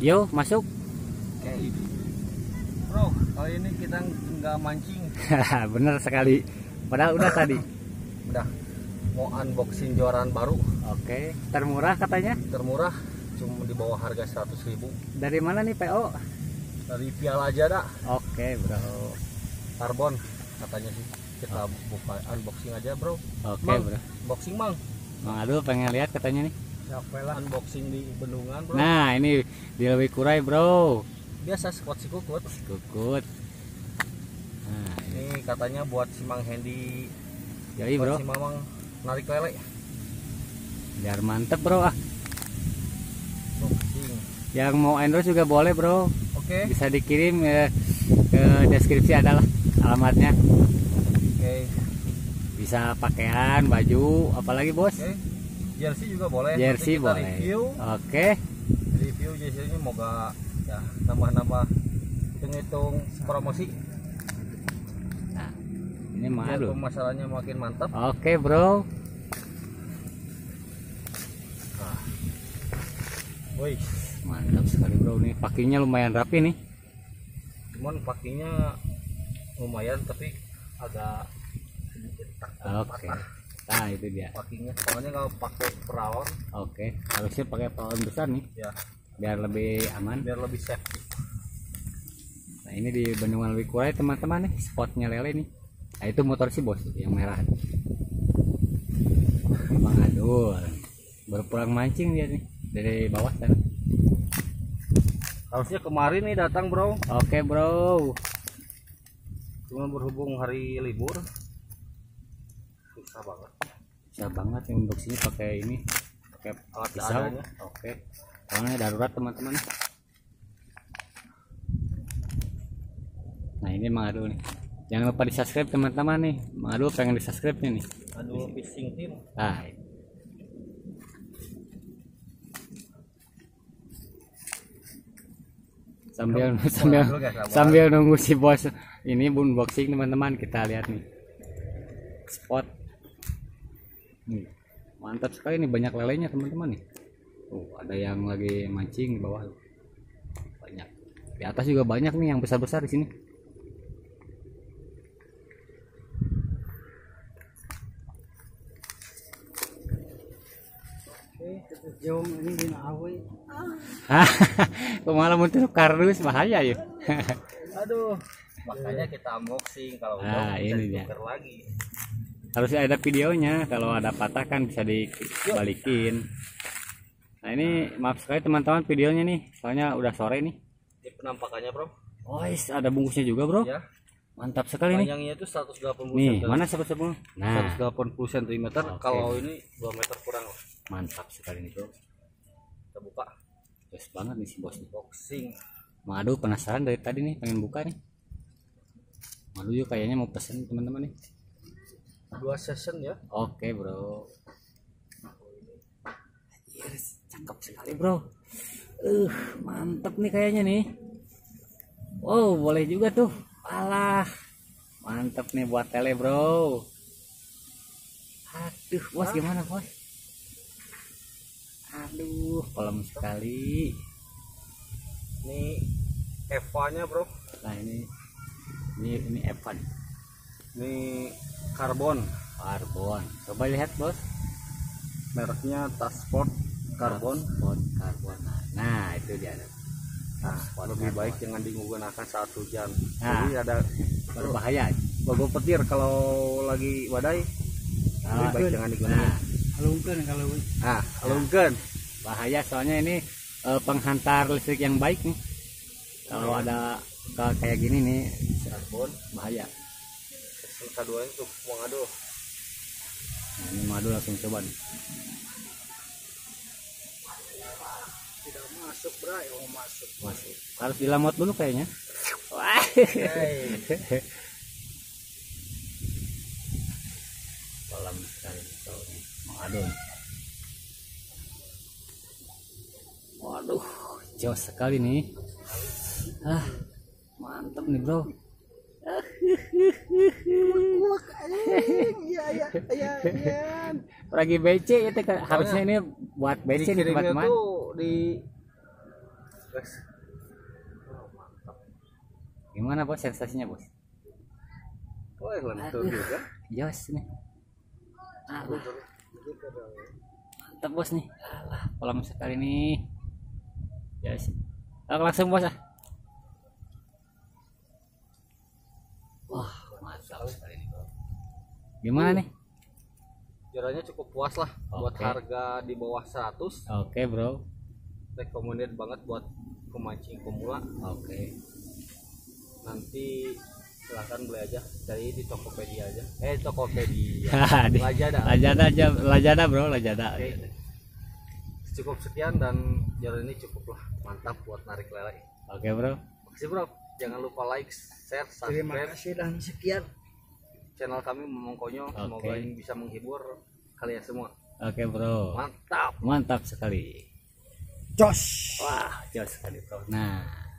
Yo, masuk. Oke. Bro, kali ini kita nggak mancing. Bener sekali. Padahal udah tadi. Udah mau unboxing juaraan baru. Oke, termurah katanya. Termurah, cuma di bawah harga 100.000. Dari mana nih PO? Dari Piala aja dah. Oke, bro. Karbon katanya sih. Kita buka unboxing aja, bro. Oke, Mang, bro. unboxing, Mang. Mang Adul pengen lihat katanya nih. Siapa lah unboxing di bendungan, bro. Nah, ini di Lebih Kurai, bro. Biasa spot si kukut. Kukut. Nah, Ini katanya buat si Mang Hendy. jadi bro, Si Mamang narik lele. biar mantep bro. Unboxing. Yang mau endorse juga boleh bro. Oke. Bisa dikirim ke deskripsi adalah alamatnya. Oke. Bisa pakaian, baju, apalagi bos? Oke. Jersey juga boleh. Jersey Nanti kita boleh. Review. Oke. Review jersey-nya moga ya nambah-nambah hitung promosi. Nah, ini Mang Biar Adul. pemasarannya makin mantap. Oke bro. Woi, Mantap sekali bro, nih pakinya lumayan rapi nih. cuman pakinya lumayan tapi agak sedikit Oke. Nah itu dia. pakinya. Soalnya kalau pakai perawan Oke, harusnya pakai pohon besar nih ya biar lebih aman. biar lebih safe. Nah ini di Bendungan Lebih Kurai teman-teman nih, spotnya lele nih. Nah itu motor si bos yang merah. Mang Adul baru pulang mancing dia nih dari bawah sana. Harusnya kemarin nih datang, bro. Oke bro. Cuma berhubung hari libur susah banget. Bisa banget yang unboxingnya pakai ini, pakai Alat pisau. seadanya. Oke. Soalnya darurat teman-teman. Nah ini Mang Adul nih. Jangan lupa di subscribe teman-teman nih. Mang Adul pengen di subscribe nih. Aduh, fishing team. Nah, sambil nunggu si bos ini unboxing teman-teman, kita lihat nih spot nih, mantap sekali nih, banyak lelenya teman-teman nih. Ada yang lagi mancing di bawah, banyak di atas juga banyak nih yang besar-besar di sini. Jom ini din away. Kok malah muncul kardus, bahaya ya. Aduh, makanya kita unboxing. Kalau Nah, udah bisa ini dia. ditukar lagi. Harusnya ada videonya, kalau ada patah kan bisa dibalikin. Nah ini maaf sekali teman-teman videonya nih, soalnya udah sore nih. Ini penampakannya, bro. Oh ada bungkusnya juga bro. Ya. Mantap sekali nih. Panjangnya itu 180 Nih cm. mana sebut-sebut. Nah 180 cm. Oke. Kalau ini 2 meter kurang. mantap sekali nih bro. Kita buka Terus banget nih si bos nih. boxing. Mang Adul penasaran dari tadi nih, pengen buka nih. Mang Adul juga kayaknya mau pesen teman-teman nih. 2 session ya. Oke bro. Yes, cakep sekali bro. Mantap nih kayaknya nih. Wow boleh juga tuh. Alah mantap nih buat tele bro. Aduh bos, gimana bos? Aduh kolam sekali. Ini Eva-nya, bro. Nah ini Evan. Ini karbon. Karbon. Coba lihat bos. Mereknya Tasksport karbon. Karbon. Nah itu dia. Nah, lebih baik jangan digunakan saat hujan. Nah, jadi ada berbahaya. logo petir kalau lagi badai. Lebih baik jangan digunakan. Alungkeun kalau Alungkeun. bahaya, soalnya ini penghantar listrik yang baik nih. Kalau ada kayak gini nih Karbon bahaya. Keduanya tuh Mang Adul. Nah, ini Mang Adul langsung coba nih. Tidak masuk, bro. Oh, masuk. Masuk. Harus dilamot dulu kayaknya. Wah. Kolam sekali Mang Adul. Waduh, jauh sekali nih. Mantap nih bro. Lagi BC ya teh, harusnya ini buat BC nih teman-teman. Tuh di Terus oh, mantap. Gimana bos sensasinya bos? Wah, lentur juga. Jos nih. Mantap bos nih. Alah, kolam sekali nih. Yes. Langsung bos ah. Wah, mantap sekali nih bro. Gimana nih? Kiranya cukup puas lah buat Oke. harga di bawah 100. Oke bro. Recommended banget buat pemancing pemula. Oke. Nanti silahkan beli aja dari di Tokopedia aja. Tokopedia. Di- Lazada. Lazada aja, Lazada bro, Lazada. Oke. Cukup sekian dan jalan ini cukup lah mantap buat narik lele. Oke bro. Makasih bro. Jangan lupa like, share, Terima subscribe kasih dan sekian. channel kami Momong Konyol. Semoga Oke. ini bisa menghibur kalian semua. Oke bro. Mantap. Mantap sekali. Jos. Wah, jos sekali bro. Nah.